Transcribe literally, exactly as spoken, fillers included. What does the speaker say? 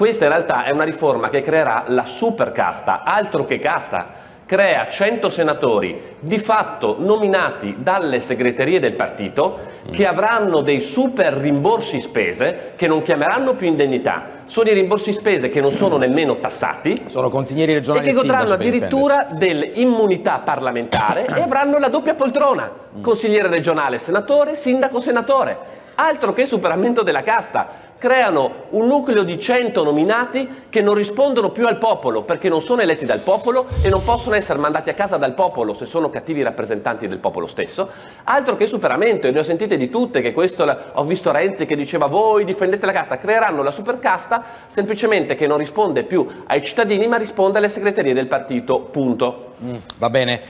Questa in realtà è una riforma che creerà la super casta, altro che casta. Crea cento senatori di fatto nominati dalle segreterie del partito che avranno dei super rimborsi spese che non chiameranno più indennità. Sono i rimborsi spese che non sono nemmeno tassati. Sono consiglieri regionali e che godranno addirittura dell'immunità parlamentare e avranno la doppia poltrona. Consigliere regionale senatore, sindaco senatore. Altro che superamento della casta. Creano un nucleo di cento nominati che non rispondono più al popolo perché non sono eletti dal popolo e non possono essere mandati a casa dal popolo se sono cattivi rappresentanti del popolo stesso. Altro che superamento, e ne ho sentite di tutte, che questo, ho visto Renzi che diceva voi difendete la casta. Creeranno la supercasta semplicemente che non risponde più ai cittadini ma risponde alle segreterie del partito, punto. Mm, va bene.